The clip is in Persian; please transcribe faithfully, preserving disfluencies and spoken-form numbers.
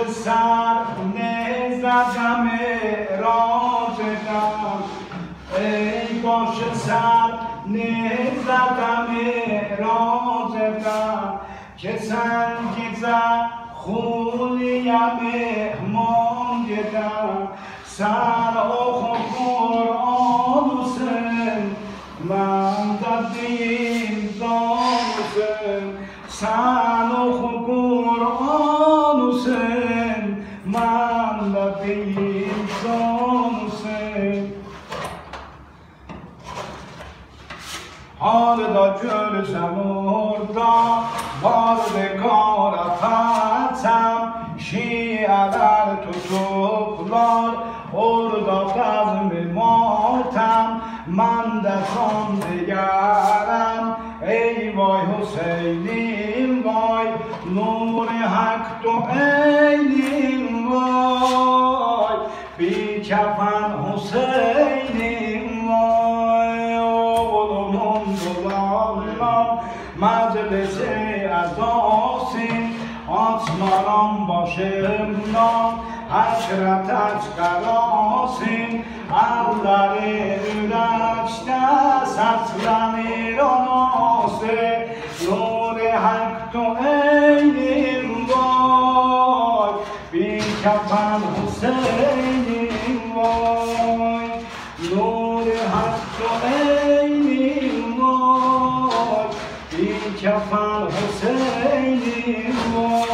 سر نزدم راز دم ای باش سر نزدم راز دم که سنگی زد خونیم مهمان دیدم سر آخو قرآن و سن من دادیم دان و سن سر آخو قرآن و سن من دادیم دان و سن حال دا جل زموردا وارد کار فتم شیعر tutuplar orada kazım matem ben de son digerim ey vay Hüseyin'im vay nur-i hak tu eynim vay bir kefen Hüseyin'im vay oğlumun dolanlam meclisi ezasin açmaram başımdan haşret çıkarasın elleri yürekte seslenir anası nur-i hak tu eynim vay bir kefen Hüseyin'im vay nur-i hak tu eynim vay bir kefen Hüseyin'im vay